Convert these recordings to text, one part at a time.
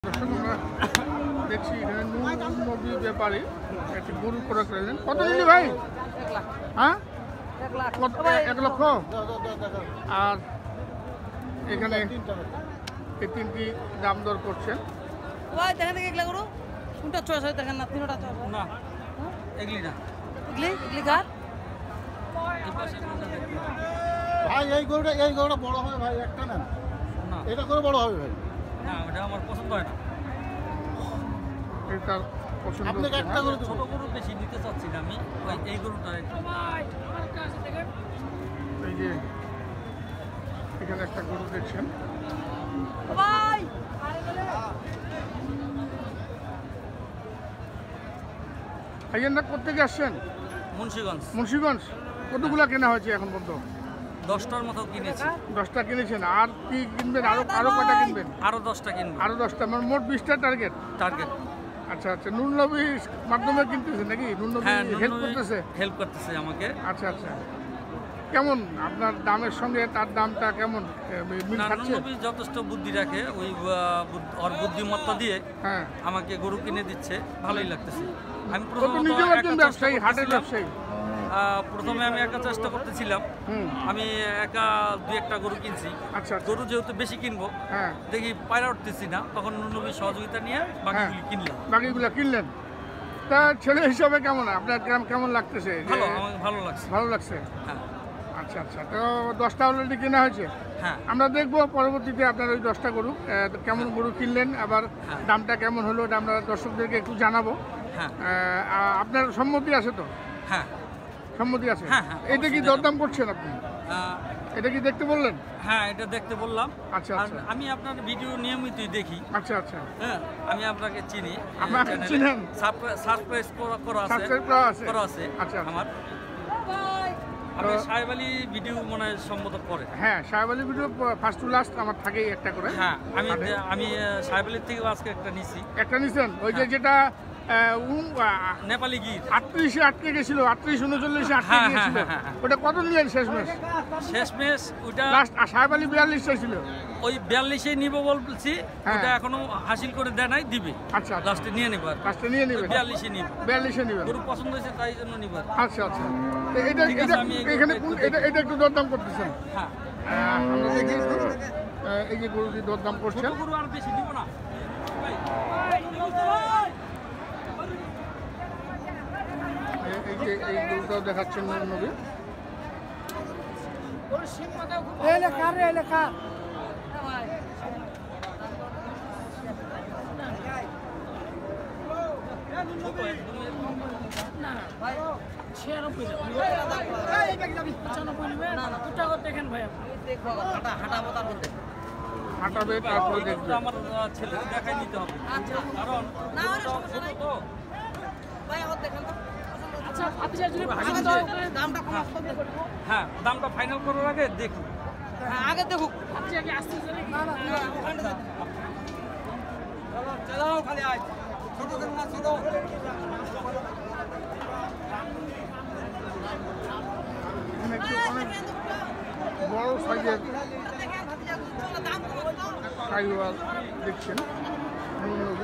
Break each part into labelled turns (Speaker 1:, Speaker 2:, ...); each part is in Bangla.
Speaker 1: দর্শক আমরা দেখছি এখানে নবী ব্যাপারে একটি গরু ক্রয় করেছেন। কত নিলি ভাই? হ্যাঁ 1 লক্ষ। আর এখানে এই তিনটি দাম দর করছেন।
Speaker 2: ভাই দেখেন এগুলা গরু কোনটা চয়েস হয় দেখেন না, তিনটা চয়েস না, এগুলি না, এগুলি কার
Speaker 3: ভাই? এই গরুটা বড় হবে ভাই, একটা না, এটা করে বড় হবে ভাই।
Speaker 2: না ওটা আমার পছন্দ হয় না।
Speaker 1: এটা পছন্দ
Speaker 3: আপনাকে একটা গরু
Speaker 2: ছোট গরু বেশি নিতে চাচ্ছি না আমি, ওই এই গরুটা
Speaker 1: এই যে এখানে একটা গরু দেখছেন। ভাইয়ের কোথেকে আসছেন?
Speaker 2: মুন্সিগঞ্জ।
Speaker 1: মুন্সিগঞ্জ। কতগুলা কেনা হয়েছে এখন পর্যন্ত?
Speaker 2: 10টার মতো কিনেছি।
Speaker 1: 10টা কিনেছেন। আর কি কিনবেন? আরো কটা কিনবেন?
Speaker 2: আরো 10টা কিনবো।
Speaker 1: আরো 10টা, মানে মোট 20টা টার্গেট। আচ্ছা আচ্ছা, নুর নবীর মাধ্যমে কিনতেছে নাকি? নুর নবী হেল্প করতেছে?
Speaker 2: হেল্প করতেছে আমাকে।
Speaker 1: আচ্ছা আচ্ছা, কেমন আপনার দামের সঙ্গে তার দামটা কেমন মিল খাচ্ছে?
Speaker 2: নুর নবী যথেষ্ট বুদ্ধি রাখে, ওই ওর বুদ্ধিমত্তা দিয়ে
Speaker 1: হ্যাঁ
Speaker 2: আমাকে গরু কিনে দিচ্ছে, ভালোই লাগতেছে। আমি
Speaker 1: নিজেও একজন ব্যবসায়ী, হাটের ব্যবসায়ী।
Speaker 2: প্রথমে আমি একা চেষ্টা করতেছিলাম, আমি একা 2-1টা গরু কিনছি।
Speaker 1: আচ্ছা,
Speaker 2: গরু যেহেতু বেশি কিনবো,
Speaker 1: হ্যাঁ
Speaker 2: দেখি পায়রা উঠতেছি না, তখন নুরনবীর সহযোগিতা নিয়ে বাকিগুলি কিনলাম।
Speaker 1: বাকিগুলো কিনলেন। তা ছেলে হিসাবে কেমন আপনার কেমন লাগতেছে?
Speaker 2: ভালো, আমাকে ভালো লাগছে।
Speaker 1: ভালো লাগছে।
Speaker 2: হ্যাঁ
Speaker 1: আচ্ছা আচ্ছা, তো 10টা অলরেডি কেনা হয়েছে।
Speaker 2: হ্যাঁ,
Speaker 1: আমরা দেখবো পরবর্তীতে আপনার ওই 10টা গরু কেমন গরু কিনলেন, আবার দামটা কেমন হলো, এটা আমরা দর্শকদেরকে একটু জানাবো।
Speaker 2: হ্যাঁ
Speaker 1: আপনার সম্মতি আছে তো?
Speaker 2: হ্যাঁ
Speaker 1: সম্মতি আছে।
Speaker 2: হ্যাঁ হ্যাঁ।
Speaker 1: এটা কি দরদাম করছেন আপনি? এটা কি দেখতে বললেন?
Speaker 2: হ্যাঁ এটা দেখতে বললাম।
Speaker 1: আচ্ছা আচ্ছা,
Speaker 2: আমি আপনার ভিডিও নিয়মিতই দেখি।
Speaker 1: আচ্ছা আচ্ছা,
Speaker 2: হ্যাঁ আমি আপনাকে চিনি।
Speaker 1: আমাকে চিনেন?
Speaker 2: সাবস্ক্রাইব করা আছে
Speaker 1: আচ্ছা
Speaker 2: আমার। আমি সাহেব আলী ভিডিও মনে হয় সম্মত করে।
Speaker 1: হ্যাঁ, Saheb Ali video first to last আমার থাকেই একটা করে।
Speaker 2: হ্যাঁ আমি সাহেব আলীর থেকে আজকে একটা নিছি।
Speaker 1: একটা নিছেন? ওই যে যেটা
Speaker 2: নেপালি গির
Speaker 1: 38-এ আটকে গেছিল, 38-39-এ আটকে গিয়েছিল, ওটা কত নিলেন শেষমেশ?
Speaker 2: শেষমেশ ওটা
Speaker 1: লাস্ট সাহেব আলী 42 চাইছিল,
Speaker 2: ওই 42-এ নিব বলছি, ওটা এখনো হাসিল করে দেয় নাই, দিবে।
Speaker 1: আচ্ছা,
Speaker 2: লাস্টে নিয়ে নেব,
Speaker 1: লাস্টে নিয়ে নেবেন।
Speaker 2: 42-এ নিব,
Speaker 1: 42-এ নেবেন।
Speaker 2: গরু পছন্দ হয়েছে তাই জন্য নিব।
Speaker 1: আচ্ছা আচ্ছা, এটা এখানে এটা একটু দরদাম করতেছেন?
Speaker 2: হ্যাঁ
Speaker 1: আমরা দেখি এই যে গরুটি দরদাম করছেন।
Speaker 2: গরু আর বেশি দিব না।
Speaker 1: এই গরুটাও দেখাচ্ছেন নবী। হাঁটাবে তারপরে দেখবে।
Speaker 2: আমার ছেলে দেখাই নিতে হবে, কারণ হ্যাঁ দামটা ফাইনাল করার আগে দেখুন, আগে দেখুক।
Speaker 1: অনেক বড় সাইজের সাইওয়াল দেখছেন নবী।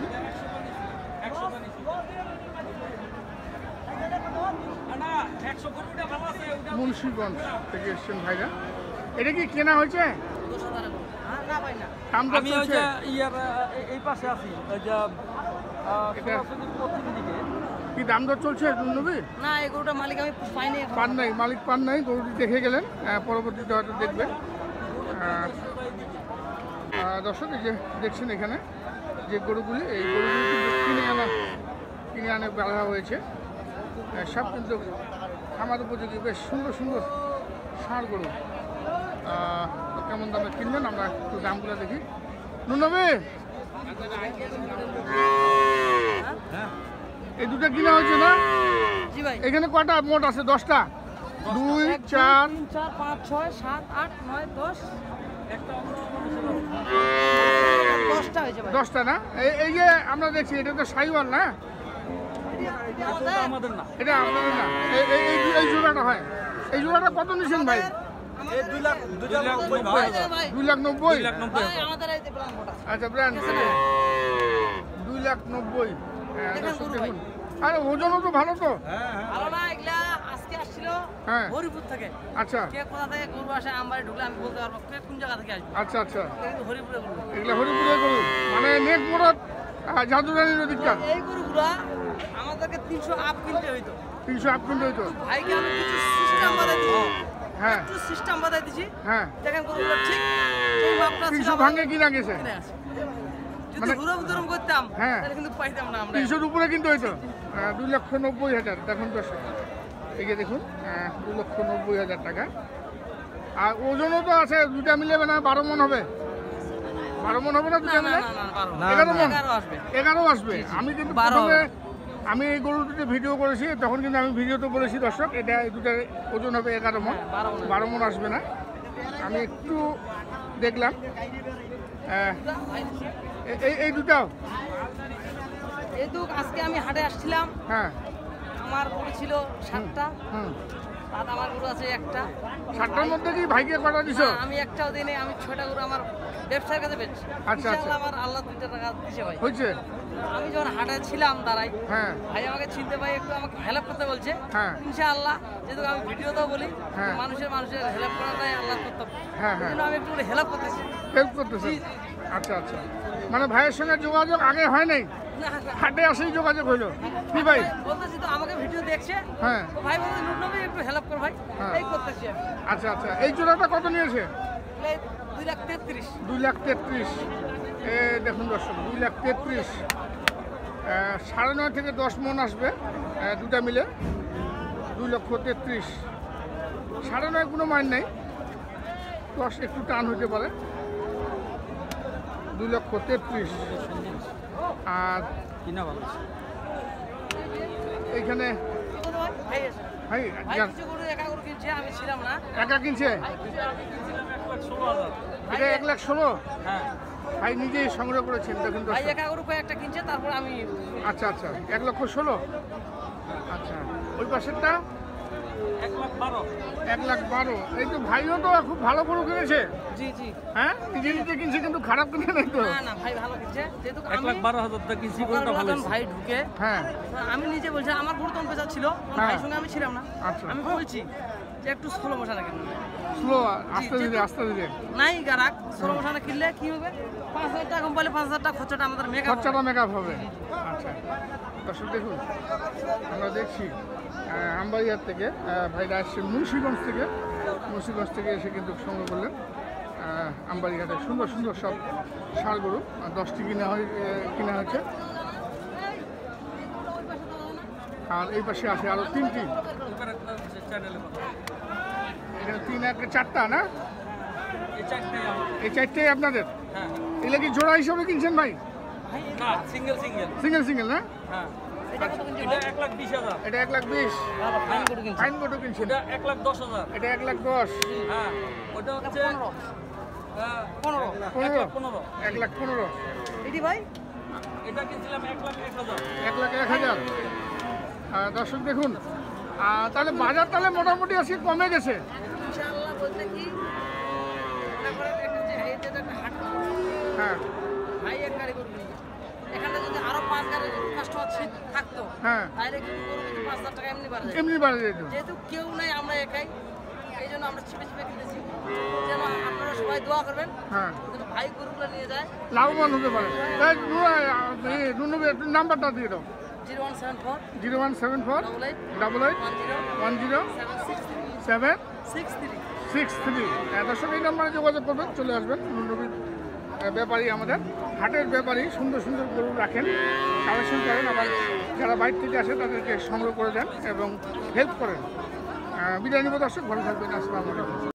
Speaker 1: মুন্সিগঞ্জ থেকে এসছেন ভাইরা। এটা কি কেনা হয়েছে?
Speaker 2: আমি ওই যে এই পাশে আছি, ওই যে
Speaker 1: কি দাম দর চলছে নবী?
Speaker 2: না এই গরুটা মালিক আমি পাইনি,
Speaker 1: পান নাই, মালিক পান নাই। গরুটি দেখে গেলেন, পরবর্তীতে হয়তো দেখবেন। দর্শক এই যে দেখছেন এখানে যে গরুগুলি, এই গরুগুলি কিনে আনে বেলা হয়েছে। সব কিন্তু খামার উপযোগী, বেশ সুন্দর সুন্দর ষাঁড় গরু। কেমন দামে কিনবেন আমরা একটু দামগুলো দেখি। নবী, এই দুটো কিনা হয়েছে না? এখানে কটা মোট আছে? 10টা? 2, 4,
Speaker 2: 5, 6, 7, 8, 9, 10,
Speaker 1: 10টা না? এই যে আমরা দেখছি এটা তো সাইওয়াল না?
Speaker 2: আমাদের না,
Speaker 1: এটা আপনাদের না। এই জোড়াটা হয়, এই জোড়াটা কত নিছেন ভাই?
Speaker 2: 2,90,000
Speaker 1: 2,90,000। আচ্ছা ব্র্যান্ড 2,90,000।
Speaker 2: দেখেন
Speaker 1: দর্শক
Speaker 2: গরু
Speaker 1: দেখুন, আরে ওজনও তো ভালো তো।
Speaker 2: ভালো না, এগুলা আজকে আসছিল
Speaker 1: হ্যাঁ।
Speaker 2: হরিপুর থেকে।
Speaker 1: আচ্ছা
Speaker 2: কে কোথা থেকে গরু আসে আমবাড়ি ঢুকলে আমি বলতে পারবো কে কোন জায়গা থেকে আসবে।
Speaker 1: আচ্ছা আচ্ছা,
Speaker 2: এটা কিন্তু হরিপুরে গরু।
Speaker 1: এগুলা হরিপুরের গরু, মানে নেট মোড়ত জাদুরানির অধিকার।
Speaker 2: এই গরুগুলা আমাদেরকে 300 আপ কিনতে হইতো।
Speaker 1: 300 আপ কিনতে হইতো।
Speaker 2: ভাইকে আমি কিছু সিস্টেম বাতাই দিছি।
Speaker 1: হ্যাঁ
Speaker 2: একটু সিস্টেম বাতাই দিছি।
Speaker 1: হ্যাঁ,
Speaker 2: দেখেন গরুগুলো ঠিক যেই মাপটা ছিল
Speaker 1: 300 ভাঙে কিনা গেছে,
Speaker 2: কিনে আসে। যদি
Speaker 1: মানে-
Speaker 2: হুরম করতাম
Speaker 1: হ্যাঁ।
Speaker 2: তাহলে কিন্তু পাইতাম না আমরা।
Speaker 1: 300-র উপরে কিনতে হইতো। 2,90,000। দেখুন দর্শক, এই যে দেখুন 2,90,000 টাকা। আর ওজনও তো আছে, দুটা মিলে না 12 মন হবে। 12 মন হবে না
Speaker 2: না
Speaker 1: দুটা
Speaker 2: না
Speaker 1: মিলে?
Speaker 2: না না, পারবো না।
Speaker 1: 11 মন?
Speaker 2: 11 আসবে।
Speaker 1: 11 আসবে। আমি কিন্তু
Speaker 2: 12
Speaker 1: প্রথমে
Speaker 2: হবে।
Speaker 1: আমি এই গরুটিতে ভিডিও করেছি, তখন কিন্তু আমি ভিডিওতে বলেছি দর্শক, এটা এই দুটার ওজন হবে 11 মন। 12 মন আসবে না। আমি একটু দেখলাম এই দুটাও।
Speaker 2: এই তো আজকে আমি হাটে আসছিলাম,
Speaker 1: হ্যাঁ
Speaker 2: আমার গরু ছিল 7টা,
Speaker 1: হুম,
Speaker 2: তাতে আমার গরু আছে একটা।
Speaker 1: 7টার মধ্যে কি ভাইকে কটা দিছো?
Speaker 2: না, আমি একটাও দিনে আমি 6টা গরু আমার ব্যবসার কাছে বেচছি।
Speaker 1: আচ্ছা, আচ্ছা।
Speaker 2: আমার আল্লাহ 2টা টাকা দিছে ভাই।
Speaker 1: হয়েছে?
Speaker 2: আমি যখন হাটে ছিলাম দাঁড়াই,
Speaker 1: হ্যাঁ
Speaker 2: ভাই আমাকে চিনতে ভাই একটু আমাকে হেল্প করতে বলছে।
Speaker 1: হ্যাঁ।
Speaker 2: ইনশাআল্লাহ, যেহেতু আমি ভিডিওতেও বলি
Speaker 1: হ্যাঁ।
Speaker 2: মানুষের হেল্প করাটাই আল্লাহ কর্তব্য।
Speaker 1: হ্যাঁ,
Speaker 2: এই
Speaker 1: হ্যাঁ।
Speaker 2: জন্য আমি একটু হেল্প করতেছি।
Speaker 1: হেল্প করতেছে।
Speaker 2: জি, জি, জি।
Speaker 1: আচ্ছা আচ্ছা, মানে ভাইয়ের সঙ্গে যোগাযোগ আগে হয় নাই,
Speaker 2: না, না।
Speaker 1: হাটে আসেই যোগাযোগ হইলো কি ভাই?
Speaker 2: বলতেছি তো আমাকে ভিডিও দেখছে,
Speaker 1: হ্যাঁ
Speaker 2: তো ভাই বলতে নুটনবী একটু হেল্প কর ভাই।
Speaker 1: হ্যাঁ।
Speaker 2: এই করতেছি আমি।
Speaker 1: আচ্ছা আচ্ছা, এই জোড়াটা কত নিয়েছে?
Speaker 2: এই 2,33,000।
Speaker 1: 2,33,000। এ দেখুন দর্শক, 2,33,000। 9.5 থেকে 10 মন আসবে দুটা মিলে। 2,33,000। 9.5 কোনো মান নেই, 10 একটু টান হইতে পারে। 2,33,000। আর এইখানে
Speaker 2: কি বলো ভাই? ভাই এসে।
Speaker 1: ভাই
Speaker 2: ভাই কিছু গরু একা গরু কিনছে, আমি ছিলাম না।
Speaker 1: একা কিনছে,
Speaker 2: ভাই কিছু আমি কিনছিলাম 1,16,000।
Speaker 1: এটা 1,16,000।
Speaker 2: হ্যাঁ।
Speaker 1: ভাই নিজেই সংগ্রহ করেছেন, দেখুন
Speaker 2: ভাই
Speaker 1: দর্শক।
Speaker 2: একা গরু কয়েকটা কিনছে, তারপর আমি
Speaker 1: আচ্ছা আচ্ছা, 1,16,000। আচ্ছা, ওই পাশেরটা
Speaker 2: 1,12,000।
Speaker 1: 1,12,000। এই তো ভাইও তো খুব ভালো গরু কিনেছে।
Speaker 2: জি জি।
Speaker 1: হ্যাঁ, নিজে নিজে কিনছে, কিন্তু খারাপ কিনে নাই তো।
Speaker 2: না না, ভাই ভালো কিনছে। যেহেতু আমি
Speaker 4: 1,12,000 টাকা কিনছি, গরুটা
Speaker 2: সকালবেলা
Speaker 4: ভালো
Speaker 2: যখন
Speaker 4: হয়েছে।
Speaker 2: ভাই ঢুকে,
Speaker 1: হ্যাঁ
Speaker 2: আমি নিজে বলছি আমার গরু তখন পেশা ছিল, তখন
Speaker 1: হ্যাঁ।
Speaker 2: ভাইয়ের সঙ্গে আমি ছিলাম না।
Speaker 1: আচ্ছা।
Speaker 2: আমি বলছি যে একটু স্লো মোশনে কিনুন।
Speaker 1: স্লো, আস্তে ধীরে
Speaker 2: যেহেতু-
Speaker 1: আস্তে ধীরে।
Speaker 2: নাই গারাক স্লো মোশনে কিনলে কি হবে? 5,000 টাকা কম পাইলে 5,000 টাকা খরচাটা আমাদের মেকআপ।
Speaker 1: খরচাটা মেকআপ হবে। আচ্ছা দর্শক দেখুন, আমরা দেখছি আমবাড়িয়ার থেকে ভাইরা আসছে মুন্সিগঞ্জ থেকে। মুন্সিগঞ্জ থেকে এসে কিন্তু সংগ্রহ করলেন আমবাড়িয়াতে সুন্দর সুন্দর সব ষাঁড় গরু। 10টি কিনা হয়েছে। আর এই পাশে আছে আরও 3টি। এখানে 3 1 4টা না?
Speaker 4: এই চারটাই আমার।
Speaker 1: এই 4টাই আপনাদের?
Speaker 4: হ্যাঁ।
Speaker 1: এগুলো কি জোড়া হিসাবে কিনছেন ভাই?
Speaker 4: না, সিঙ্গেল সিঙ্গেল।
Speaker 1: সিঙ্গেল সিঙ্গেল না?
Speaker 4: হ্যাঁ।
Speaker 2: এটা কত কিনছে
Speaker 4: এটা 1,20,000।
Speaker 1: এটা 1,20,000।
Speaker 2: ভালো ফাইন গরু কিনছে।
Speaker 1: ফাইন কত কিনছেন?
Speaker 4: এটা 1,10,000।
Speaker 1: এটা 1,10,000।
Speaker 4: হ্যাঁ। ওটা হচ্ছে
Speaker 2: 15 15
Speaker 1: 15?
Speaker 4: 1,15,000।
Speaker 1: 1,15,000।
Speaker 2: এটি ভাই
Speaker 4: এটা কিনছিলাম 1,01,000।
Speaker 1: 1,01,000। দর্শক দেখুন, তাহলে বাজার তাহলে মোটামুটি আজকে কমে গেছে।
Speaker 2: ইনশাআল্লাহ বলতে কি মনে করেন একটা যে এই যে একটা হাট
Speaker 1: হ্যাঁ
Speaker 2: ভাই এক গাড়ি গরু কিনছে, এখানে যদি আরো 5 গাড়ি কাস্টমার থাকতো
Speaker 1: হ্যাঁ,
Speaker 2: তাহলে কিন্তু গরু কিন্তু 5,000 টাকা এমনি বাড়ে যায়।
Speaker 1: এমনি বাড়ে যেত।
Speaker 2: যেহেতু কেউ নাই, আমরা একাই, এই জন্য আমরা ছিপে ছিপে কিনেছি। যেন আপনারা সবাই দোয়া করবেন
Speaker 1: হ্যাঁ,
Speaker 2: যেন ভাই গরুগুলো নিয়ে যায়।
Speaker 1: লাভবান হতে পারে। নাম্বারটা দিয়ে দাও।
Speaker 2: 0174
Speaker 1: 0174
Speaker 2: 88
Speaker 1: 88 10 763। দর্শক এই নাম্বারে যোগাযোগ করবেন, চলে আসবেন। নুননবীর ব্যাপারী, আমাদের হাটের ব্যাপারী, সুন্দর সুন্দর গরু রাখেন, কালেকশন করেন, আবার যারা বাইরে থেকে আসে তাদেরকে সংগ্রহ করে দেন এবং হেল্প করেন। বিদায় নিব দর্শক, ভালো থাকবেন। আসসালামু আলাইকুম।